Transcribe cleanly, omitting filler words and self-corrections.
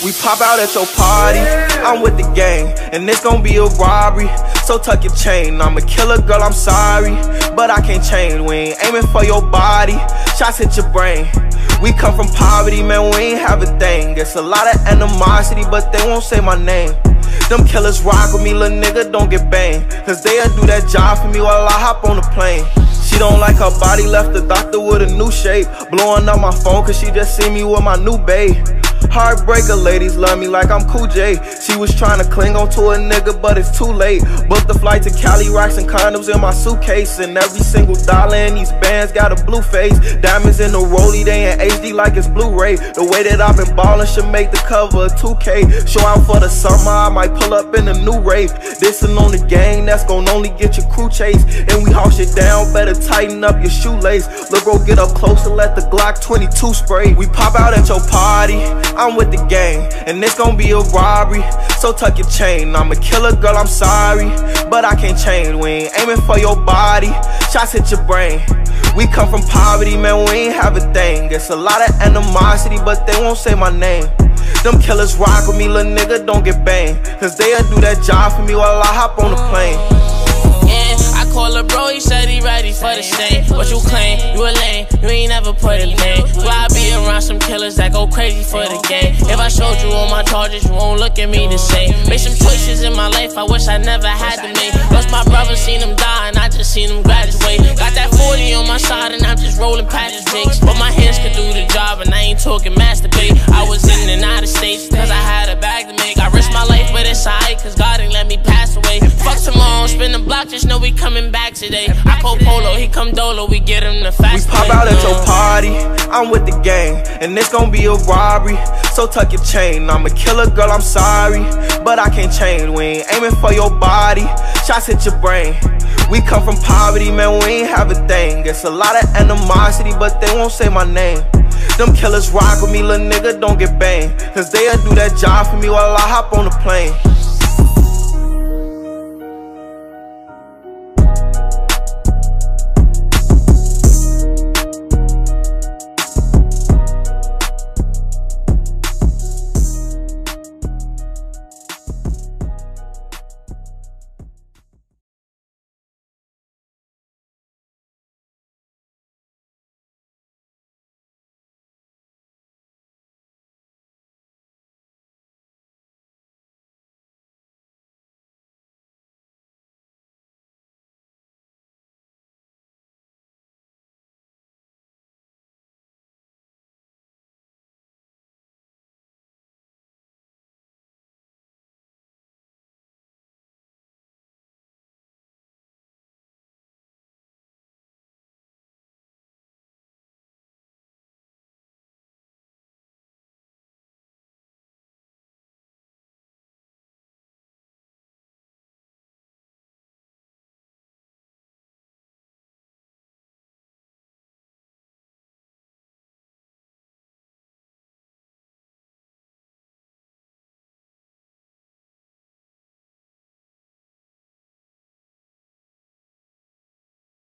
We pop out at your party, I'm with the gang, and it's gon' be a robbery. So tuck your chain, I'm a killer, girl, I'm sorry, but I can't change. We ain't aiming for your body, shots hit your brain. We come from poverty, man, we ain't have a thing. It's a lot of animosity, but they won't say my name. Them killers rock with me, little nigga, don't get banged, cause they'll do that job for me while I hop on the plane. She don't like her body, left the doctor with a new shape. Blowing up my phone cause she just see me with my new babe. Heartbreaker, ladies love me like I'm Cool J. She was trying to cling on to a nigga, but it's too late. Booked the flight to Cali, rocks and condoms in my suitcase, and every single dollar in these bands got a blue face. Diamonds in the rollie, they in HD like it's Blu-ray. The way that I've been ballin' should make the cover of 2K. Show out for the summer, I might pull up in a new rave. Dissin' on the gang, that's gon' only get your crew chase. And we haul shit down, better tighten up your shoelace. Look, bro, get up close and let the Glock 22 spray. We pop out at your party, I'm with the gang, and it's gon' be a robbery. So tuck your chain, I'm a killer, girl, I'm sorry, but I can't change. We ain't aiming for your body, shots hit your brain. We come from poverty, man, we ain't have a thing. It's a lot of animosity, but they won't say my name. Them killers rock with me, little nigga, don't get banged, cause they'll do that job for me while I hop on the plane. I call her bro, he said he ready for the stain. What you claim? You a lame, you ain't never put in pain. Why I be around some killers that go crazy for the game? If I showed you all my charges, you won't look at me the same. Made some choices in my life I wish I never had to make. Lost my brother, seen him die, and I just seen him graduate. Got that 40 on my side, and I'm just rolling past his jakes. But my hands could do the job, and I ain't talking masturbate. I was in and out of states, cause I had a bag to make. I risked my life, but it's alright, cause God ain't let me pass away. Fuck tomorrow, spin the block, just know we coming back today. I call Polo, he come Dolo, we get him the fast. We pop out at your party, I'm with the gang, and it's gon' be a robbery. So tuck your chain, I'm a killer, girl, I'm sorry, but I can't change. We ain't aiming for your body, shots hit your brain. We come from poverty, man, we ain't have a thing. It's a lot of animosity, but they won't say my name. Them killers rock with me, little nigga, don't get banged, cause they'll do that job for me while I hop on the plane.